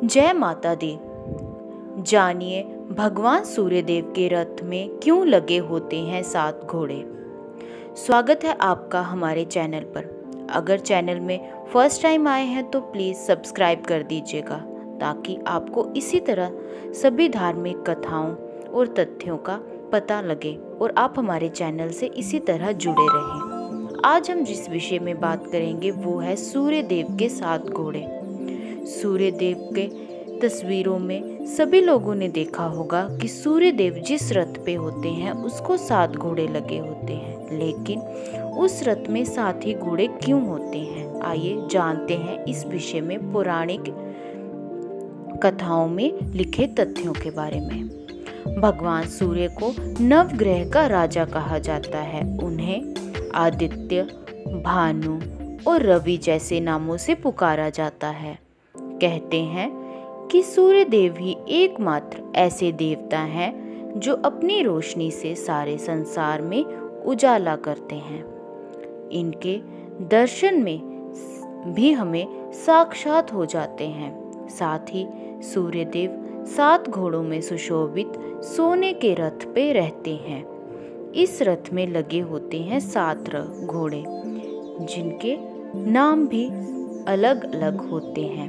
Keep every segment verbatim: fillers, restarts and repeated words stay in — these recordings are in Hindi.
जय माता दी। जानिए भगवान सूर्यदेव के रथ में क्यों लगे होते हैं सात घोड़े। स्वागत है आपका हमारे चैनल पर। अगर चैनल में फर्स्ट टाइम आए हैं तो प्लीज़ सब्सक्राइब कर दीजिएगा ताकि आपको इसी तरह सभी धार्मिक कथाओं और तथ्यों का पता लगे और आप हमारे चैनल से इसी तरह जुड़े रहें। आज हम जिस विषय में बात करेंगे वो है सूर्यदेव के सात घोड़े। सूर्यदेव के तस्वीरों में सभी लोगों ने देखा होगा कि सूर्यदेव जिस रथ पे होते हैं उसको सात घोड़े लगे होते हैं, लेकिन उस रथ में सात ही घोड़े क्यों होते हैं, आइए जानते हैं इस विषय में पौराणिक कथाओं में लिखे तथ्यों के बारे में। भगवान सूर्य को नवग्रह का राजा कहा जाता है। उन्हें आदित्य, भानु और रवि जैसे नामों से पुकारा जाता है। कहते हैं कि सूर्यदेव ही एकमात्र ऐसे देवता हैं जो अपनी रोशनी से सारे संसार में उजाला करते हैं। इनके दर्शन में भी हमें साक्षात हो जाते हैं। साथ ही सूर्यदेव सात घोड़ों में सुशोभित सोने के रथ पे रहते हैं। इस रथ में लगे होते हैं सात घोड़े जिनके नाम भी अलग अलग होते हैं।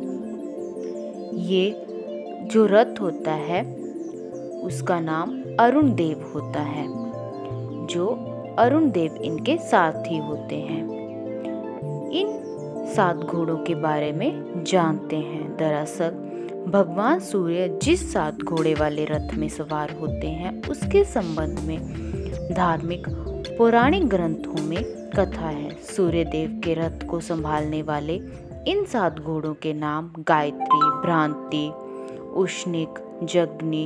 ये जो रथ होता है उसका नाम अरुण देव होता है, जो अरुण देव इनके साथ ही होते हैं। इन सात घोड़ों के बारे में जानते हैं। दरअसल भगवान सूर्य जिस सात घोड़े वाले रथ में सवार होते हैं उसके संबंध में धार्मिक पौराणिक ग्रंथों में कथा है। सूर्यदेव के रथ को संभालने वाले इन सात घोड़ों के नाम गायत्री, भ्रांति, उष्णिक, जग्नि,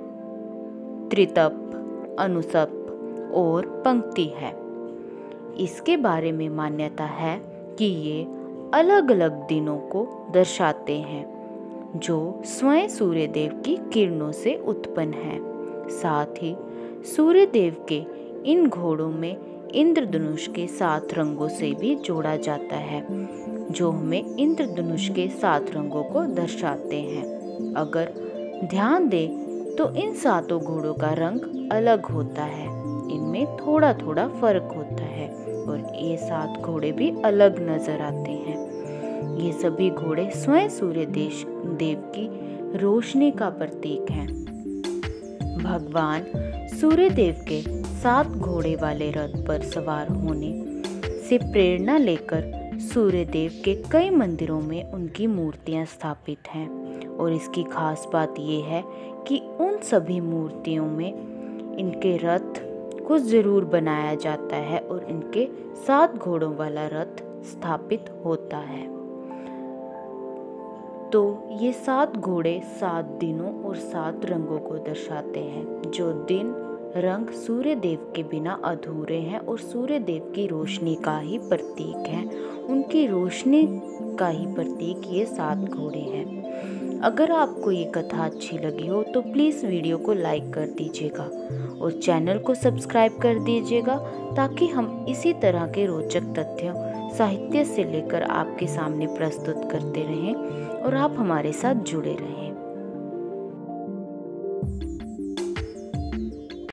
त्रितप, अनुसप और पंक्ति है। इसके बारे में मान्यता है कि ये अलग अलग दिनों को दर्शाते हैं जो स्वयं सूर्यदेव की किरणों से उत्पन्न है। साथ ही सूर्यदेव के इन घोड़ों में इंद्रधनुष के सात रंगों से भी जोड़ा जाता है जो हमें इंद्रधनुष के सात रंगों को दर्शाते हैं। अगर ध्यान दें तो इन सातों घोड़ों का रंग अलग होता है, इनमें थोड़ा थोड़ा फर्क होता है और ये सात घोड़े भी अलग नजर आते हैं। ये सभी घोड़े स्वयं सूर्य देव की रोशनी का प्रतीक हैं। भगवान सूर्यदेव के सात घोड़े वाले रथ पर सवार होने से प्रेरणा लेकर सूर्यदेव के कई मंदिरों में उनकी मूर्तियां स्थापित हैं और इसकी खास बात यह है कि उन सभी मूर्तियों में इनके रथ को जरूर बनाया जाता है और इनके सात घोड़ों वाला रथ स्थापित होता है। तो ये सात घोड़े सात दिनों और सात रंगों को दर्शाते हैं। जो दिन रंग सूर्यदेव के बिना अधूरे हैं और सूर्यदेव की रोशनी का ही प्रतीक है, उनकी रोशनी का ही प्रतीक ये सात घोड़े हैं। अगर आपको ये कथा अच्छी लगी हो तो प्लीज़ वीडियो को लाइक कर दीजिएगा और चैनल को सब्सक्राइब कर दीजिएगा ताकि हम इसी तरह के रोचक तथ्यों साहित्य से लेकर आपके सामने प्रस्तुत करते रहें और आप हमारे साथ जुड़े रहें।